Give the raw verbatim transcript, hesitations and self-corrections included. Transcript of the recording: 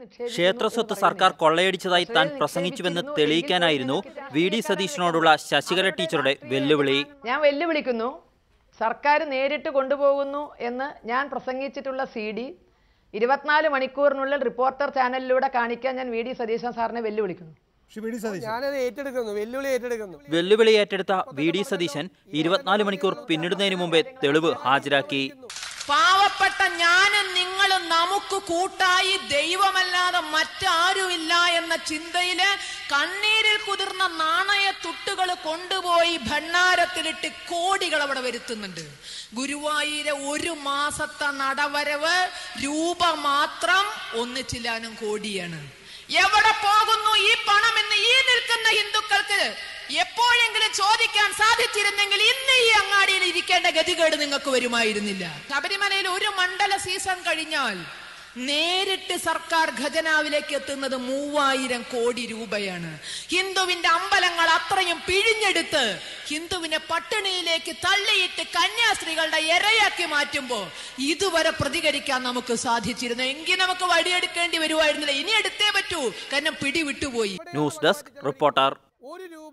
ക്ഷേത്രസ്വത്ത് സർക്കാർ കൊള്ളയടിച്ചതായി താൻ പ്രസംഗിച്ചുവെന്ന് തെളിയിക്കാനായിരുന്നു വി ഡി സതീശനോടുള്ള ശശികല ടീച്ചറുടെ വെല്ലുവിളി. ഞാൻ വെല്ലുവിളിക്കുന്നു, സർക്കാർ നേരിട്ട് കൊണ്ടുപോകുന്നു എന്ന് ഞാൻ പ്രസംഗിച്ചിട്ടുള്ള സി ഡി ഇരുപത്തിനാല് മണിക്കൂറിനുള്ളിൽ റിപ്പോർട്ടർ ചാനലിലൂടെ കാണിക്കാൻ ഞാൻ വി ഡി സതീശൻ സാറിനെ വെല്ലുവിളിക്കുന്നു. വെല്ലുവിളി ഏറ്റെടുത്ത വി ഡി സതീശൻ ഇരുപത്തിനാല് മണിക്കൂർ പിന്നിടുന്നതിന് മുമ്പേ തെളിവ് ഹാജരാക്കി. പാവപ്പെട്ട ഞാനും നിങ്ങളും നമുക്ക് കൂട്ടായി ദൈവമല്ലാതെ മറ്റാരുമില്ല എന്ന ചിന്തയില് കണ്ണീരിൽ കുതിർന്ന നാണയ തുട്ടുകൾ കൊണ്ടുപോയി ഭണ്ണാരത്തിലിട്ട് കോടികൾ അവിടെ വരുത്തുന്നുണ്ട്. ഗുരുവായൂരെ ഒരു മാസത്തെ നടവരവ് രൂപ മാത്രം ഒന്നിച്ചില്ലാനും കോടിയാണ്. എവിടെ പോകുന്നു ഈ പണം എന്ന് ഈ നിൽക്കുന്ന ഹിന്ദുക്കൾക്ക് എപ്പോഴെങ്കിലും ചോദിക്കാൻ സാധിച്ചിരുന്നെങ്കിൽ ഇന്ന് ഈ അങ്ങാടിയിൽ ഇരിക്കേണ്ട ഗതികേട് നിങ്ങൾക്ക് വരുമായിരുന്നില്ല. ശബരിമലയിൽ ഒരു മണ്ഡല സീസൺ കഴിഞ്ഞാൽ നേരിട്ട് സർക്കാർ ഖജനാവിലേക്ക് എത്തുന്നത് മൂവായിരം കോടി രൂപയാണ്. ഹിന്ദുവിന്റെ അമ്പലങ്ങൾ അത്രയും പിഴിഞ്ഞെടുത്ത് ഹിന്ദുവിനെ പട്ടിണിയിലേക്ക് തള്ളിയിട്ട് കന്യാസ്ത്രീകളുടെ ഇരയാക്കി മാറ്റുമ്പോ ഇതുവരെ പ്രതികരിക്കാൻ നമുക്ക് സാധിച്ചിരുന്നു എങ്കിൽ നമുക്ക് വടിയെടുക്കേണ്ടി വരുമായിരുന്നില്ല. ഇനി എടുത്തേ പറ്റൂ, കാരണം പിടി വിട്ടുപോയി. News desk reporter.